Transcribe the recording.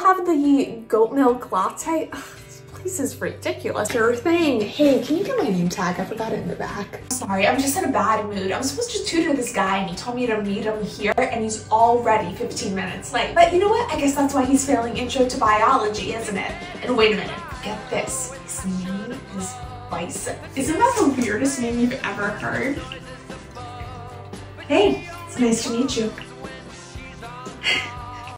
have the goat milk latte. Ugh, this place is ridiculous. Sure thing. Hey, can you get my name tag? I forgot it in the back. Sorry, I'm just in a bad mood. I'm supposed to tutor this guy and he told me to meet him here and he's already 15 minutes late. But you know what? I guess that's why he's failing intro to biology, isn't it? And wait a minute, get this. His name is Bison. Isn't that the weirdest name you've ever heard? Hey, it's nice to meet you.